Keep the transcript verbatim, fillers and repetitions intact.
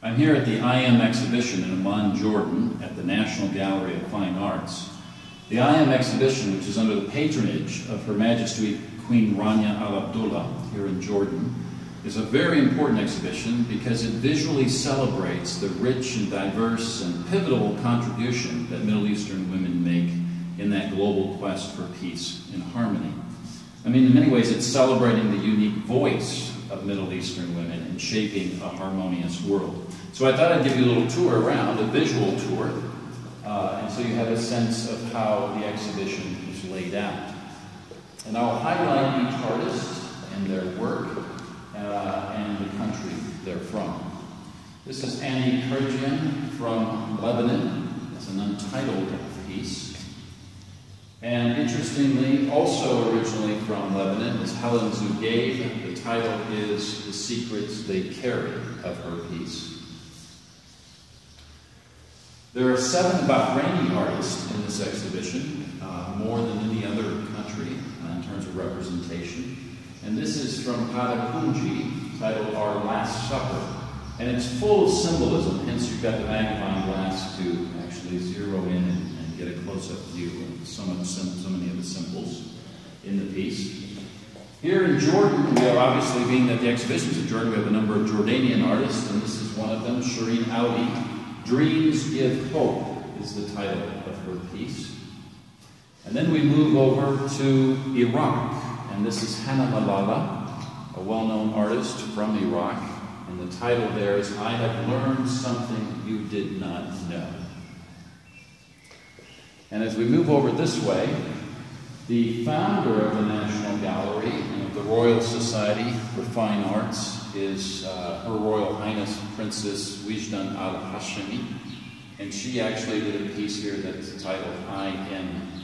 I'm here at the I M exhibition in Amman, Jordan, at the National Gallery of Fine Arts. The I M exhibition, which is under the patronage of Her Majesty Queen Rania Al Abdullah here in Jordan, is a very important exhibition because it visually celebrates the rich and diverse and pivotal contribution that Middle Eastern women make in that global quest for peace and harmony. I mean, in many ways, it's celebrating the unique voice of Middle Eastern women in shaping a harmonious world. So I thought I'd give you a little tour around, a visual tour, uh, and so you have a sense of how the exhibition is laid out. And I'll highlight each artist and their work uh, and the country they're from. This is Annie Kurjian from Lebanon. It's an untitled piece. And interestingly, also originally from Lebanon, is Helen Zugave. The title is The Secrets They Carry of her piece. There are seven Bahraini artists in this exhibition, uh, more than any other country uh, in terms of representation. And this is from Karakunji, titled Our Last Supper. And it's full of symbolism, hence you've got the magnifying glass to actually zero in and, and get a close-up view of so, much, so many of the symbols in the piece. Here in Jordan, we have obviously, being that the exhibition's in Jordan, we have a number of Jordanian artists, and this is one of them, Shireen Audi. Dreams Give Hope is the title of her piece. And then we move over to Iraq, and this is Hannah Malala, a well-known artist from Iraq, and the title there is I Have Learned Something You Did Not Know. And as we move over this way, the founder of the National Gallery and of the Royal Society for Fine Arts is uh, Her Royal Highness Princess Wijdan Al Hashemi, and she actually did a piece here that's titled I Am